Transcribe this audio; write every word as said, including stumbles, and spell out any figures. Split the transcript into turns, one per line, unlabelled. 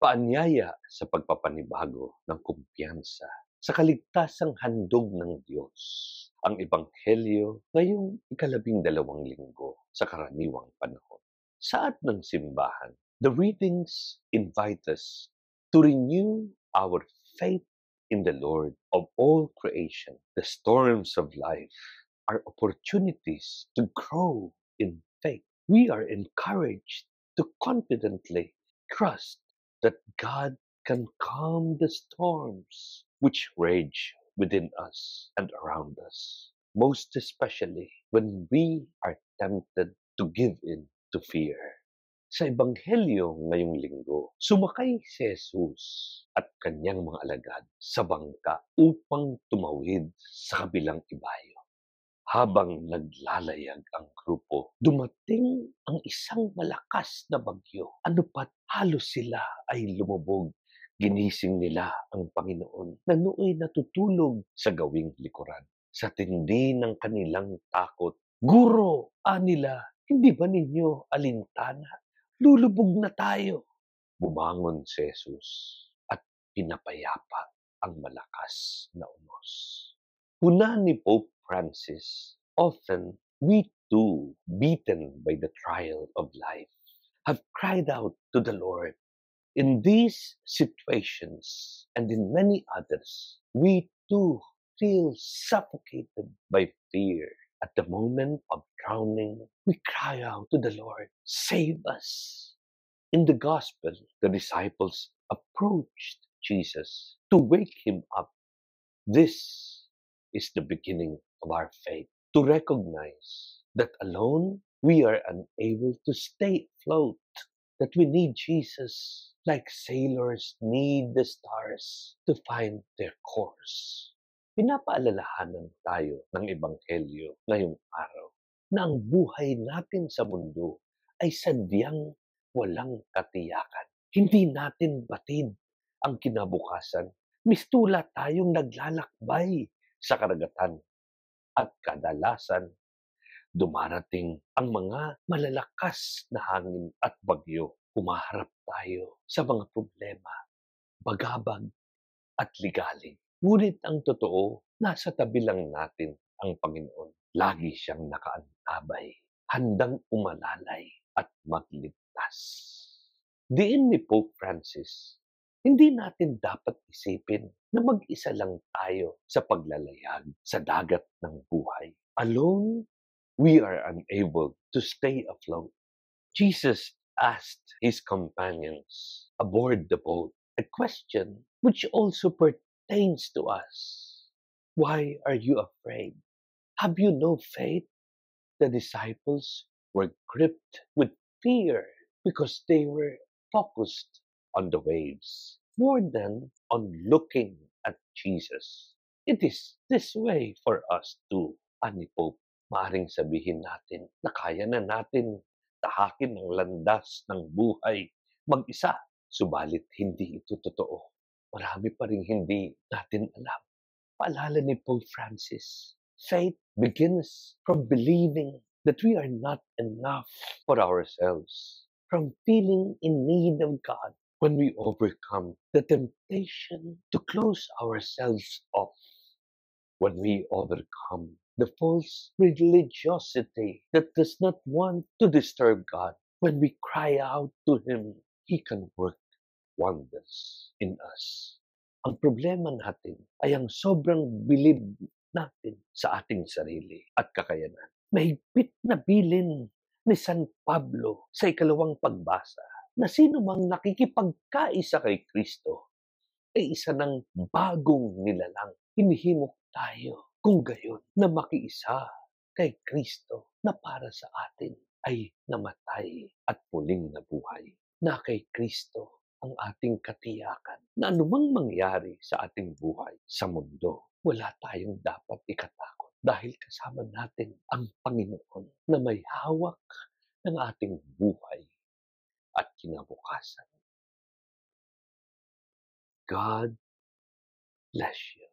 paanyaya sa pagpapanibago ng kumpiyansa sa kaligtasang handog ng Diyos. Ang Ebanghelyo ngayong ikalabing dalawang linggo sa karaniwang panahon. Sa at ng simbahan, the readings invite us to renew our faith in the Lord of all creation. The storms of life are opportunities to grow in faith. We are encouraged to confidently trust that God can calm the storms which rage within us and around us, most especially when we are tempted to give in to fear. Sa Ebanghelyo ngayong linggo, sumakay si Jesus at kanyang mga alagad sa bangka upang tumawid sa kabilang ibayo. Habang naglalayag ang grupo, dumating ang isang malakas na bagyo. Ano pat halos sila ay lumubog. Ginising nila ang Panginoon na nooy natutulog sa gawing likuran. Sa tindi ng kanilang takot, Guro, anila, hindi ba ninyo alintana? Lulubog na tayo. Bumangon si Jesus at pinapayapa ang malakas na unos. Una ni Pope Francis, often we too, beaten by the trial of life, have cried out to the Lord. In these situations and in many others, we too feel suffocated by fear. At the moment of drowning, we cry out to the Lord, save us. In the Gospel, the disciples approached Jesus to wake him up. This is the beginning of our faith, to recognize that alone we are unable to stay afloat, that we need Jesus like sailors need the stars to find their course. Pinapaalalahanan tayo ng Ebanghelyo ngayong araw na ang buhay natin sa mundo ay sadyang walang katiyakan. Hindi natin batid ang kinabukasan. Mistula tayong naglalakbay sa karagatan at kadalasan dumarating ang mga malalakas na hangin at bagyo. Humaharap tayo sa mga problema, bagabag at ligalig. Ngunit ang totoo, nasa tabi lang natin ang Panginoon. Lagi siyang nakaantabay, handang umalalay at magligtas. Diin ni Pope Francis, hindi natin dapat isipin na mag-isa lang tayo sa paglalayag sa dagat ng buhay. Alone, we are unable to stay afloat. Jesus asked his companions aboard the boat a question which also pertains to us. Why are you afraid? Have you no faith? The disciples were gripped with fear because they were focused on the waves more than on looking at Jesus. It is this way for us too, ani Pope. Maaring sabihin natin na kaya na natin tahakin ang landas ng buhay mag-isa. Subalit hindi ito totoo. Marami pa rin hindi natin alam. Paalala ni Pope Francis, faith begins from believing that we are not enough for ourselves, from feeling in need of God. When we overcome the temptation to close ourselves off, when we overcome the false religiosity that does not want to disturb God, when we cry out to Him, He can work wonders in us. Ang problema natin ay ang sobrang bilib natin sa ating sarili at kakayanan. Mahigpit na bilin ni San Pablo sa ikalawang pagbasa na sino mang nakikipagkaisa kay Kristo ay isa ng bagong nilalang. Hinihimok tayo kung gayon na makiisa kay Kristo na para sa atin ay namatay at muling nabuhay. Na kay Kristo ang ating katiyakan na anumang mangyari sa ating buhay sa mundo, wala tayong dapat ikatakot dahil kasama natin ang Panginoon na may hawak ng ating buhay at kinabukasan. God bless you.